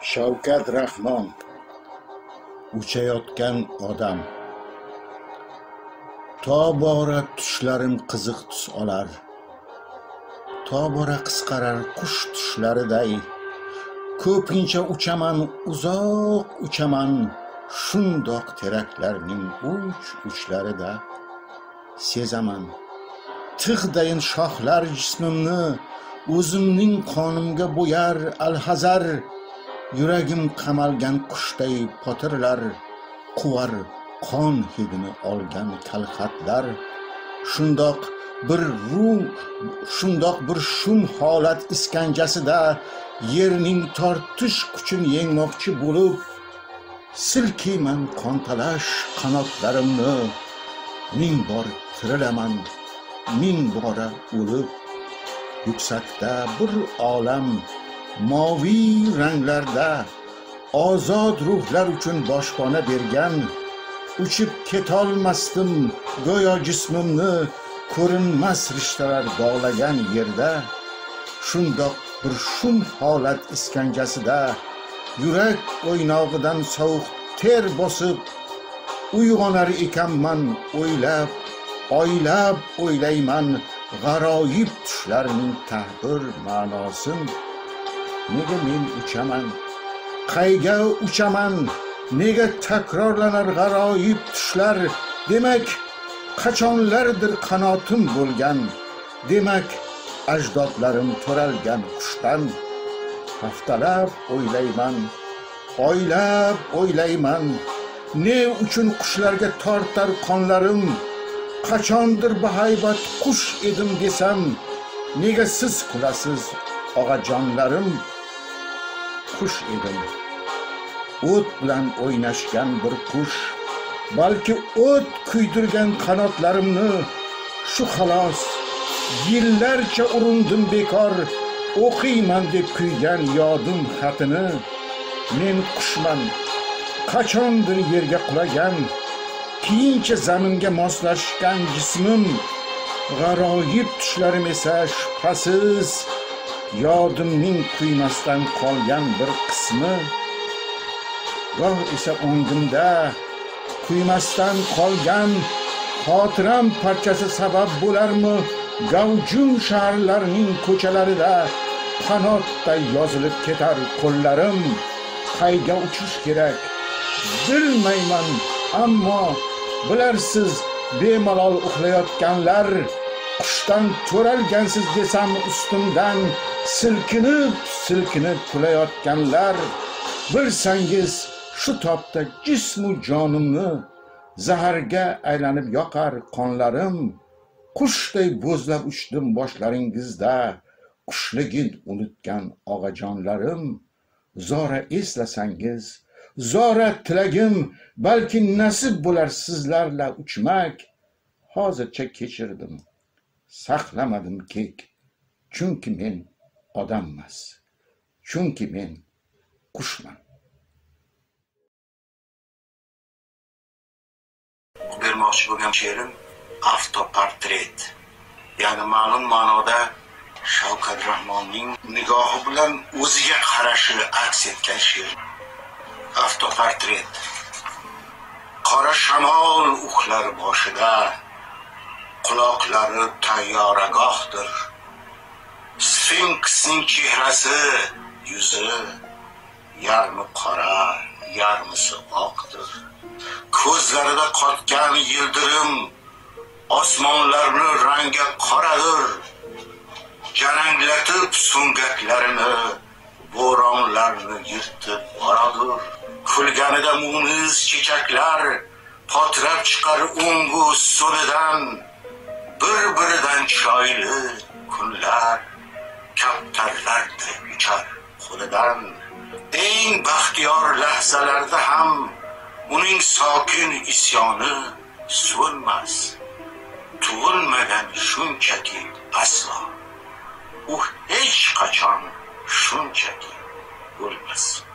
Shavkat Rahmon. Uchayotgan odam. Tobora tushlarim qiziq tus olar. Tobora qisqarar qush tushlariday. Ko'pincha uchaman, uzoq uchaman, shundoq teraklarning uch-uchlarida. Sezaman tig'dayin shohlar jismimni, o'zimning qonimga bo'yar alhazar. Yuragim qamalgan qushday potirlar, quvar qon hidini olgan kalxatlar. Shundoq bir shum holat iskanjasida yerning tortish kuchini yengmoqchi bo'lib, silkiyman qontalash qanotlarimni. Ming bor tirilaman, ming bora o'lib. Yuksakda bir olam moviy ranglarda ozod ruhlar uchun boshpana bergan. Uchib ketolmasdim go'yo jismimni ko'rinmas rishtalar bog'lagan yerda. Shundoq bir shum holat iskanjasida yurak o'ynog'idan sovuq ter bosib uyg'onar ekanman o'ylab, oylab o'ylayman g'aroyib tushlarning ta'bir ma'nosin. Nega men uchaman? Qayga uchaman? Nega takrorlanar g'aroyib tushlar? Demak, qachonlardir qanotim bo'lgan. Demak, ajdodlarim to'ralgan qushdan. Haftalab o'ylayman, oylab o'ylayman, ne uchun qushlarga tortar qonlarim? Qachondir bahaybat qush edim desam, nega siz kulasiz og'ajonlarim? Qush edim, o't bilan o'ynashgan bir qush. Balki o't kuydirgan qanotlarimni. Shu xolos, yillarcha urindim bekor, o'qiyman deb kuygan yodim xatini. Men qushman, qachondir yerga qulagan, keyincha zaminga moslashgan jismim. G'aroyib tushlarim esa shubhasiz yodimning kuymasdan qolgan bir qismi. Goh esa o'ngimda kuymasdan qolgan xotiram parchasi sabab bo'larmi? Gavjum shaharlarning ko'chalarida qanotday yozilib ketar qo'llarim. Qayga uchish kerak bilmayman, ammo bilarsiz bemalol uxlayotganlar. Qushdan to'ralgansiz desam ustimdan silkinib kulayotganlar. Bilsangiz shu topda jismu jonimni zaharga aylanib yoqar qonlarim. Qushday bo'zlab uchdim boshlaringizda, qushligin unutgan og'ajonlarim. Zora eslasangiz, zora tilagim, balki nasib bo'lar sizlarla uchmak. Hozircha kechirdim, saqlamadim kek, chunki men odammas, chunki men qushman. Bermoqchi bo'lgan she'rim avtoportret. Ya'ni ma'lum ma'noda Shavkat Rahmonning nigohi bilan o'ziga qarashi aks etgan she'r. Avtoportret. Qora shamol uxlar boshida, quloqlari tayyoragohdir. Sfinksning chehrasi, yuzi yarmi qora, yarmisi oqdir. Ko'zlarida qotgan yildirim osmonlarni rangi qoradir. Jaranglatib so'ngaklarini bo'ronlarni yirtib boradir. Kulganida munis chechaklar potrab chiqar o'ngu so'lidan. Bir-biridan choyli kunlar kaptarlarday uchar qo'lidan. Eng baxtiyor lahzalarda ham uning sokin isyoni so'nmas. Tug'ilmagan shunchaki aslo, u hech qachon shunchaki bo'lmas.